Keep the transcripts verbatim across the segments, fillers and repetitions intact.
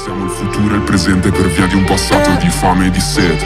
Siamo il futuro e il presente per via di un passato di fame e di sete.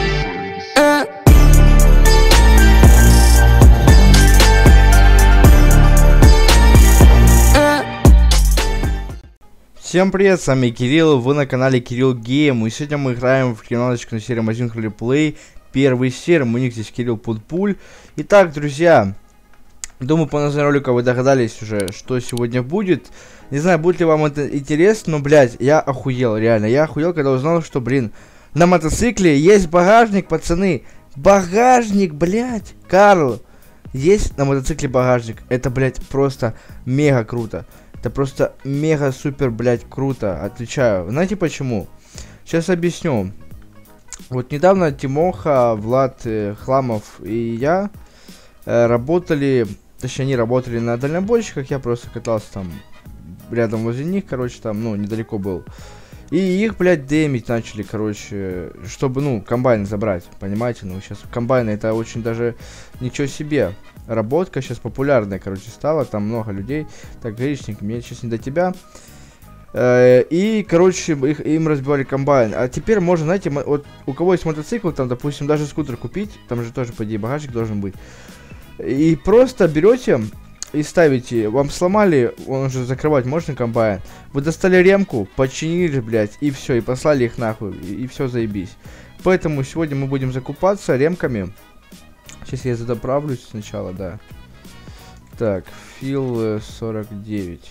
Всем привет, с вами Кирилл, вы на канале Кирилл Гейм, и сегодня мы играем в кинолочку на серии Amazing Roleplay, первый серия, у них здесь Кирилл Путпуль. Итак, друзья, думаю, по названию ролика вы догадались уже, что сегодня будет. Не знаю, будет ли вам это интересно, но, блядь, я охуел, реально, я охуел, когда узнал, что, блин, на мотоцикле есть багажник, пацаны, багажник, блядь, Карл, есть на мотоцикле багажник, это, блядь, просто мега круто. Это просто мега супер, блядь, круто, отвечаю. Знаете почему? Сейчас объясню. Вот недавно Тимоха, Влад, э, Хламов и я э, работали, точнее они работали на дальнобойщиках, я просто катался там рядом возле них, короче, там, ну, недалеко был. И их, блядь, демить начали, короче, чтобы, ну, комбайн забрать, понимаете? Ну, сейчас комбайны это очень даже ничего себе. Работка сейчас популярная, короче, стала, там много людей. Так, гаишник, мне сейчас не до тебя. Э, и, короче, их, им разбивали комбайн. А теперь можно, знаете, вот у кого есть мотоцикл, там, допустим, даже скутер купить, там же тоже, по идее, багажник должен быть. И просто берете и ставите, вам сломали, он уже закрывать можно комбайн. Вы достали ремку, починили, блядь, и все, и послали их нахуй, и, и все, заебись. Поэтому сегодня мы будем закупаться ремками. Сейчас я задоправлюсь сначала, да. Так, Фил сорок девять.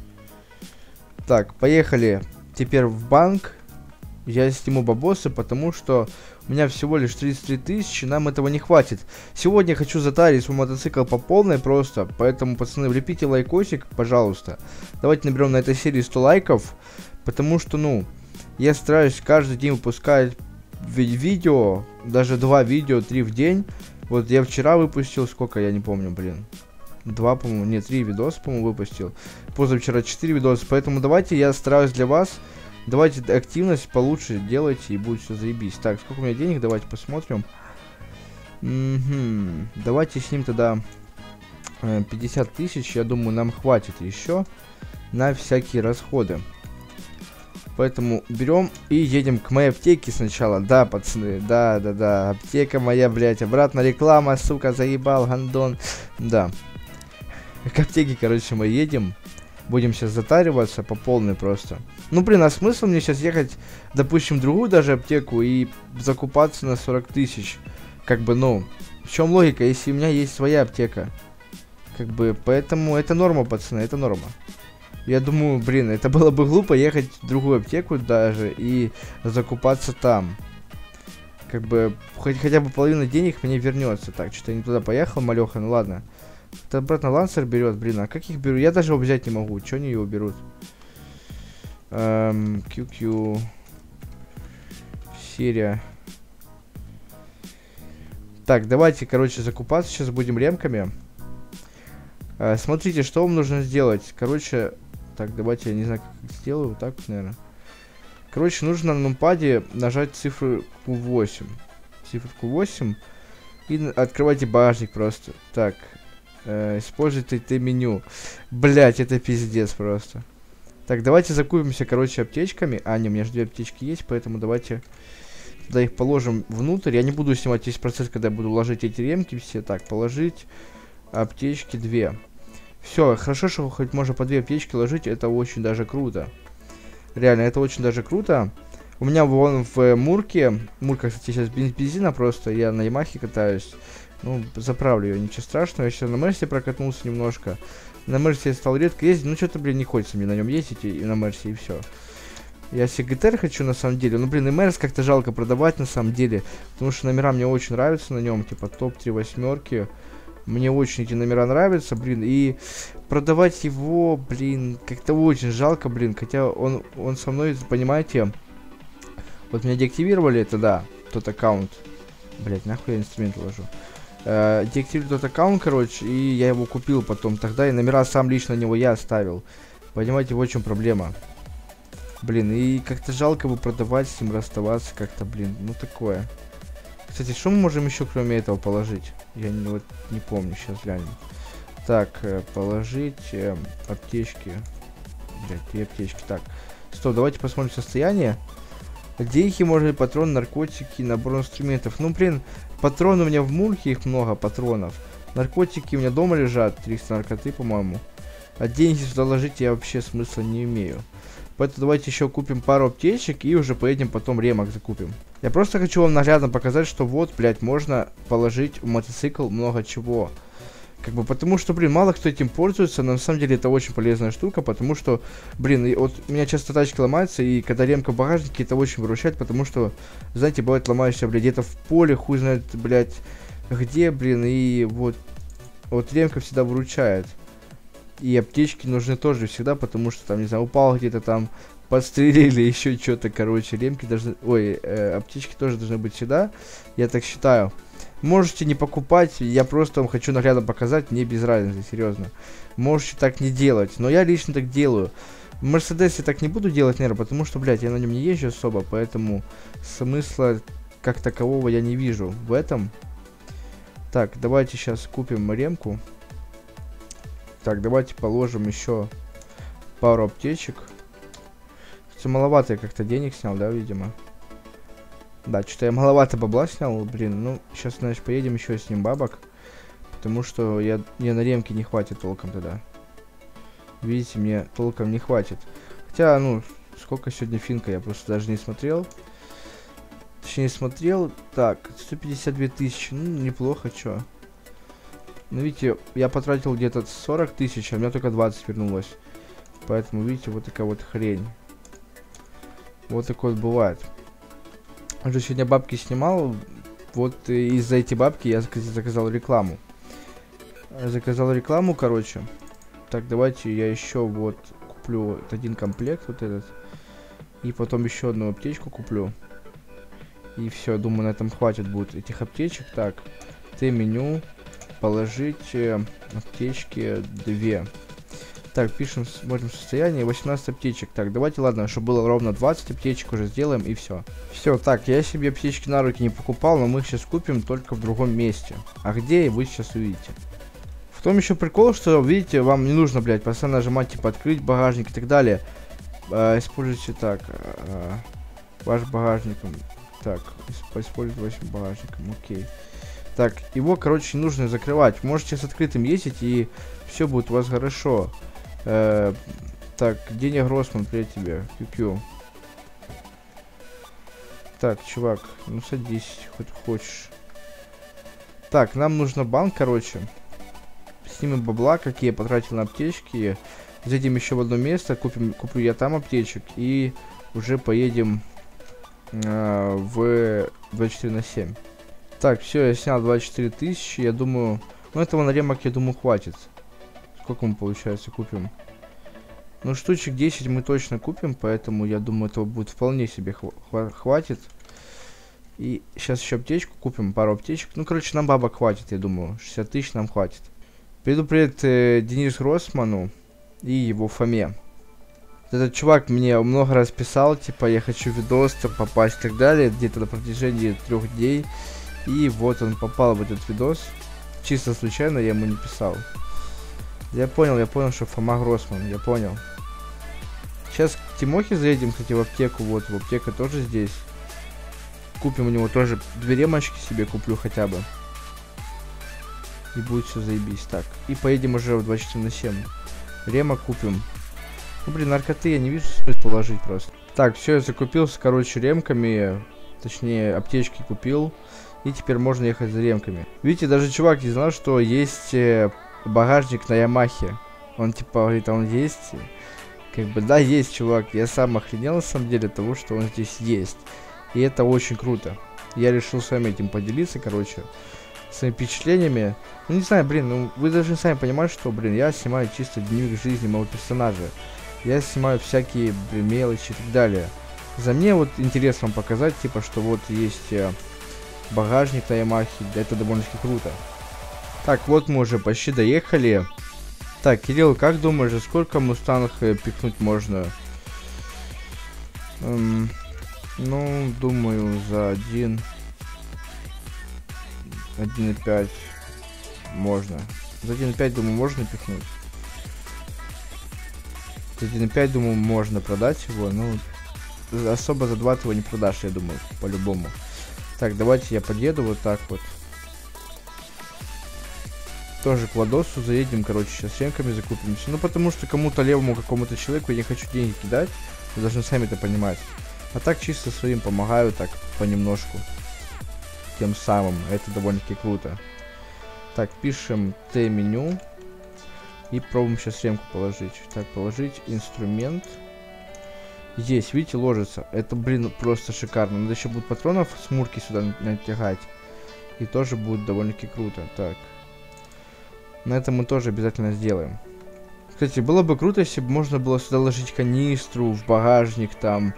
Так, поехали теперь в банк. Я сниму бабосы, потому что у меня всего лишь тридцать три тысячи, нам этого не хватит. Сегодня я хочу затарить свой мотоцикл по полной просто, поэтому, пацаны, влепите лайкосик, пожалуйста. Давайте наберем на этой серии сто лайков, потому что, ну, я стараюсь каждый день выпускать видео, даже два видео, три в день. Вот я вчера выпустил, сколько, я не помню, блин. Два, по-моему, не, три видоса, по-моему, выпустил. Позавчера четыре видоса, поэтому давайте я стараюсь для вас. Давайте активность получше делайте, и будет все заебись. Так, сколько у меня денег, давайте посмотрим. Угу. Давайте с ним тогда э, пятьдесят тысяч, я думаю, нам хватит еще на всякие расходы. Поэтому берем и едем к моей аптеке сначала. Да, пацаны, да, да, да. Аптека моя, блядь. Обратно реклама, сука, заебал, гандон. Да. К аптеке, короче, мы едем. Будем сейчас затариваться по полной просто. Ну, блин, а смысл мне сейчас ехать, допустим, в другую даже аптеку и закупаться на сорок тысяч? Как бы, ну, в чем логика, если у меня есть своя аптека? Как бы, поэтому это норма, пацаны, это норма. Я думаю, блин, это было бы глупо ехать в другую аптеку даже и закупаться там. Как бы, хоть, хотя бы половина денег мне вернется. Так, что-то я не туда поехал, малеха, ну ладно. Это обратно Лансер берет, блин, а как их беру? Я даже его взять не могу, что они его берут? Эм, кью кью. Серия. Так, давайте, короче, закупаться сейчас будем ремками. Э, смотрите, что вам нужно сделать. Короче... Так, давайте, я не знаю, как сделаю. Вот так, наверное. Короче, нужно на нумпаде нажать цифру восемь. Циферку восемь. И открывайте багажник просто. Так. Э, используйте ТТ меню. Блять, это пиздец просто. Так, давайте закупимся, короче, аптечками. А, не, у меня же две аптечки есть, поэтому давайте туда их положим внутрь. Я не буду снимать весь процесс, когда я буду ложить эти ремки все. Так, положить аптечки две. Все, хорошо, что хоть можно по две аптечки ложить, это очень даже круто. Реально, это очень даже круто. У меня вон в Мурке, Мурка, кстати, сейчас без бензина просто, я на Ямахе катаюсь. Ну, заправлю ее, ничего страшного, я сейчас на Мерсе прокатнулся немножко. На Мерсе я стал редко ездить, ну что-то, блин, не хочется мне на нем ездить, и, и на Мерсе, и все. Я себе ГТР хочу, на самом деле, ну, блин, и Мерс как-то жалко продавать, на самом деле, потому что номера мне очень нравятся на нем, типа топ три восьмерки. Мне очень эти номера нравятся, блин, и продавать его, блин, как-то очень жалко, блин, хотя он, он со мной, понимаете, вот меня деактивировали, это да, тот аккаунт, блять, нахуй я инструмент ложу, э, деактивировали тот аккаунт, короче, и я его купил потом, тогда и номера сам лично на него я оставил, понимаете, вот в чем проблема, блин, и как-то жалко его продавать, с ним расставаться, как-то, блин, ну такое. Кстати, что мы можем еще кроме этого положить? Я не, вот, не помню, сейчас глянем. Так, э, положить э, аптечки. Блять, две аптечки. Так, Стоп, давайте посмотрим состояние. Деньги, может быть, патроны, наркотики, набор инструментов. Ну, блин, патроны у меня в мульке, их много патронов. Наркотики у меня дома лежат, триста наркоты, по-моему. А деньги сюда ложить я вообще смысла не имею. Поэтому давайте еще купим пару аптечек и уже поедем потом ремок закупим. Я просто хочу вам наглядно показать, что вот, блядь, можно положить в мотоцикл много чего. Как бы потому что, блин, мало кто этим пользуется, но на самом деле это очень полезная штука, потому что, блин, и вот у меня часто тачки ломаются, и когда ремка в багажнике, это очень выручает, потому что, знаете, бывает ломаешься, блядь, где-то в поле, хуй знает, блядь, где, блин, и вот, вот ремка всегда выручает. И аптечки нужны тоже всегда, потому что там, не знаю, упал где-то там, подстрелили, еще что-то, короче, ремки должны, ой, э, аптечки тоже должны быть всегда, я так считаю. Можете не покупать, я просто вам хочу наглядно показать, мне без разницы, серьезно. Можете так не делать, но я лично так делаю. В Мерседесе так не буду делать, наверное, потому что, блядь, я на нем не езжу особо, поэтому смысла как такового я не вижу в этом. Так, давайте сейчас купим ремку. Так, давайте положим еще пару аптечек. Хотя маловато я как-то денег снял, да, видимо. Да, что-то я маловато бабла снял, блин. Ну, сейчас, значит, поедем еще с ним бабок. Потому что я, мне на ремке не хватит толком тогда. Видите, мне толком не хватит. Хотя, ну, сколько сегодня финка, я просто даже не смотрел. Точнее, смотрел. Так, сто пятьдесят две тысячи, ну, неплохо, чё. Ну, видите, я потратил где-то сорок тысяч, а у меня только двадцать вернулось. Поэтому, видите, вот такая вот хрень. Вот такое вот бывает. Уже сегодня бабки снимал, вот из-за эти бабки я заказал рекламу. Заказал рекламу, короче. Так, давайте я еще вот куплю вот один комплект, вот этот. И потом еще одну аптечку куплю. И все, думаю, на этом хватит будет этих аптечек. Так, Т-меню, положить э, аптечки две. Так, пишем, смотрим состояние, восемнадцать аптечек. Так, давайте, ладно, чтобы было ровно двадцать аптечек, уже сделаем и все. Все, так, я себе аптечки на руки не покупал, но мы их сейчас купим только в другом месте. А где, вы сейчас увидите. В том еще прикол, что, видите, вам не нужно, блядь, постоянно нажимать, типа, открыть багажник и так далее. А, используйте так, а, ваш багажник. Так, использовать вашим багажником, окей. Так, его, короче, не нужно закрывать. Можете с открытым ездить, и все будет у вас хорошо. Э, так, Деня Гроссман, привет тебе. Q-Q. Так, чувак, ну садись, хоть хочешь. Так, нам нужно банк, короче. Снимем бабла, какие я потратил на аптечки. Зайдем еще в одно место, купим, куплю я там аптечек. И уже поедем э, в двадцать четыре на семь. Так, все, я снял двадцать четыре тысячи, я думаю... Ну, этого на ремок, я думаю, хватит. Сколько мы, получается, купим? Ну, штучек десять мы точно купим, поэтому, я думаю, этого будет вполне себе хва хватит. И сейчас еще аптечку купим, пару аптечек. Ну, короче, нам бабок хватит, я думаю. шестьдесят тысяч нам хватит. Перейду привет э, Денису Гроссману и его Фоме. Этот чувак мне много раз писал, типа, я хочу в видос попасть и так далее, где-то на протяжении трех дней. И вот он попал в этот видос. Чисто случайно, я ему не писал. Я понял, я понял, что Фома Гроссман, я понял. Сейчас к Тимохе заедем, кстати, в аптеку. Вот, в аптека тоже здесь. Купим у него тоже две ремочки себе куплю хотя бы. И будет все заебись. Так, и поедем уже в двадцать четыре на семь. Ремок купим. Ну, блин, наркоты я не вижу смысла положить просто. Так, все, я закупился, короче, ремками. Точнее, аптечки купил. И теперь можно ехать за ремками. Видите, даже чувак не знал, что есть э, багажник на Ямахе. Он типа говорит, а он есть? Как бы, да, есть, чувак. Я сам охренел, на самом деле, от того, что он здесь есть. И это очень круто. Я решил с вами этим поделиться, короче, своими впечатлениями. Ну, не знаю, блин, ну, вы должны сами понимать, что, блин, я снимаю чисто дневник жизни моего персонажа. Я снимаю всякие, блин, мелочи и так далее. За мне вот интересно вам показать, типа, что вот есть... Э, багажник на Ямахе, это довольно-таки круто. Так, вот мы уже почти доехали. Так, Кирилл, как думаешь, за сколько мустанг э, пикнуть можно? Эм, ну, думаю, за один... один и пять можно. За один и пять, думаю, можно пикнуть. За один и пять, думаю, можно продать его. Ну, особо за два ты его не продашь, я думаю, по-любому. Так, давайте я подъеду вот так вот. Тоже к Владосу заедем, короче, сейчас с ремками закупимся. Ну, потому что кому-то левому, какому-то человеку я не хочу деньги кидать. Вы должны сами это понимать. А так чисто своим помогаю, так, понемножку. Тем самым, это довольно-таки круто. Так, пишем Т-меню. И пробуем сейчас ремку положить. Так, положить инструмент. Есть, видите, ложится. Это, блин, просто шикарно. Надо еще будет патронов с мурки сюда натягать. И тоже будет довольно-таки круто. Так. На это мы тоже обязательно сделаем. Кстати, было бы круто, если бы можно было сюда ложить канистру в багажник там.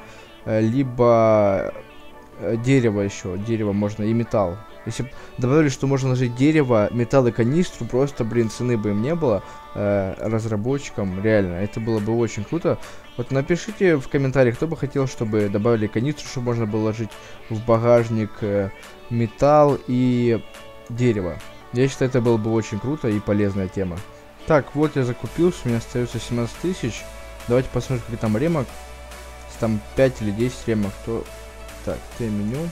Либо дерево еще. Дерево можно и металл. Если бы добавили, что можно ложить дерево, металл и канистру, просто, блин, цены бы им не было э, разработчикам, реально, это было бы очень круто. Вот напишите в комментариях, кто бы хотел, чтобы добавили канистру, чтобы можно было ложить в багажник э, металл и дерево. Я считаю, это было бы очень круто и полезная тема. Так, вот я закупился, у меня остается семнадцать тысяч. Давайте посмотрим, какие там ремок. Там пять или десять ремок, то... Так, Т-меню.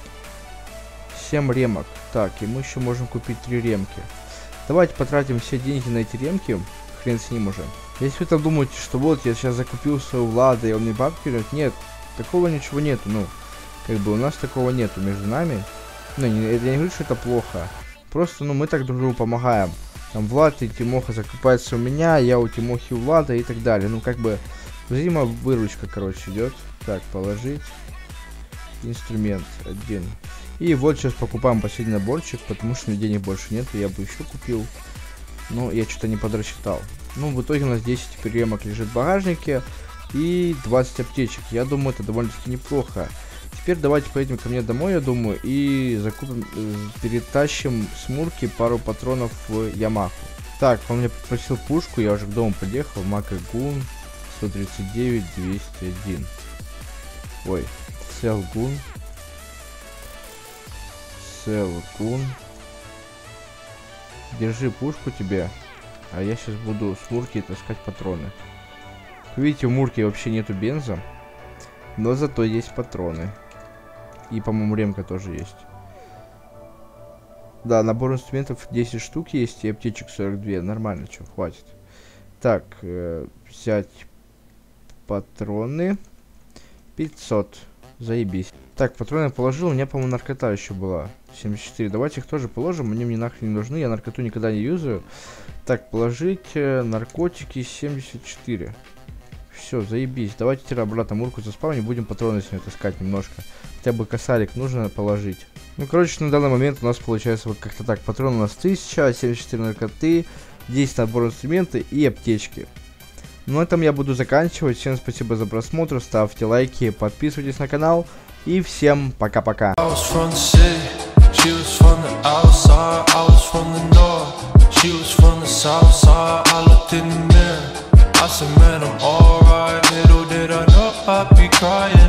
семь ремок. Так, и мы еще можем купить три ремки. Давайте потратим все деньги на эти ремки. Хрен с ним уже. Если вы там думаете, что вот я сейчас закупился у Влада и он мне бабки дает, нет, такого ничего нету. Ну, как бы у нас такого нету между нами. Ну, не, я не говорю, что это плохо. Просто, ну, мы так друг другу помогаем. Там Влад и Тимоха закупаются у меня, я у Тимохи, у Влада и так далее. Ну, как бы взаимовыручка, короче, идет. Так, положить. Инструмент один. И вот сейчас покупаем последний наборчик, потому что у меня денег больше нет, я бы еще купил. Но я что-то не подрасчитал. Ну, в итоге у нас десять ремок лежит в багажнике и двадцать аптечек. Я думаю, это довольно-таки неплохо. Теперь давайте поедем ко мне домой, я думаю, и закупим, э, перетащим с мурки пару патронов в Ямаху. Так, он меня попросил пушку, я уже к дому подъехал. Макагун сто тридцать девять двести один. Ой, Селгун. Селгун. Держи пушку тебе. А я сейчас буду с мурки таскать патроны. Видите, у мурки вообще нету бенза. Но зато есть патроны. И, по-моему, ремка тоже есть. Да, набор инструментов десять штук есть. И аптечек сорок два. Нормально, что, хватит. Так, э, взять патроны. пятьсот. Заебись. Так, патроны я положил. У меня, по-моему, наркота еще была. семьдесят четыре. Давайте их тоже положим. Они мне нахрен не нужны. Я наркоту никогда не юзаю. Так, положить э, наркотики семьдесят четыре. Все, заебись. Давайте теперь обратно мурку заспавним. Будем патроны с нее таскать немножко. Хотя бы косарик нужно положить. Ну, короче, на данный момент у нас получается вот как-то так. Патрон у нас тысяча, семьдесят четыре наркоты, десять набор инструменты и аптечки. Ну, на этом я буду заканчивать. Всем спасибо за просмотр. Ставьте лайки, подписывайтесь на канал. И всем пока-пока. I said, man, I'm alright. Little did I know I'd be crying.